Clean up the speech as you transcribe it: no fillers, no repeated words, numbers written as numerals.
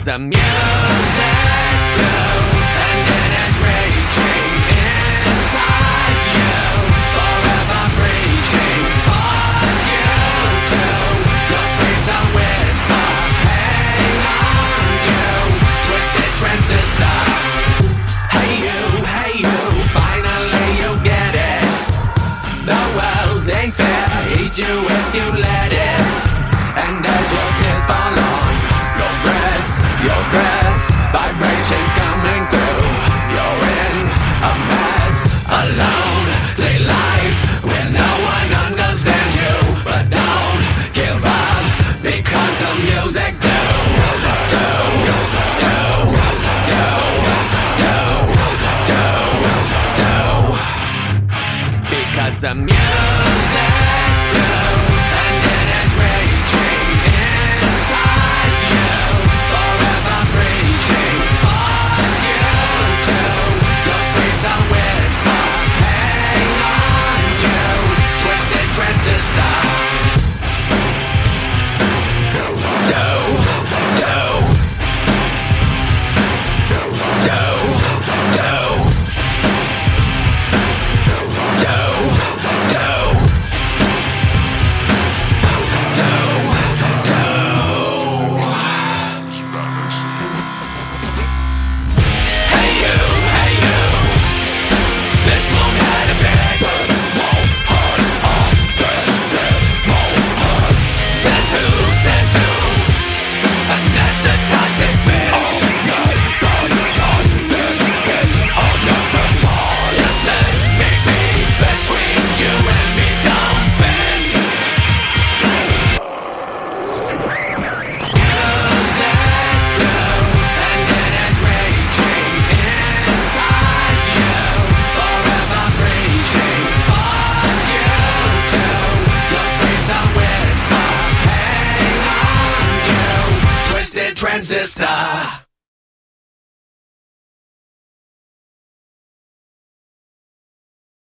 the music too, and it is raging inside you, forever preaching on you too. Your screams are whisper, hang on you, twisted transistor. Hey you, finally you get it. The world ain't fair, eat you if you let it. And as your tears fall on your breath, vibrations coming through. You're in a mess, a lonely life where no one understands you. But don't give up, because the music because the music too, and it is raging inside you, forever preaching on you too. Your screams are whisper, hang on you, twisted transistor. Transistor.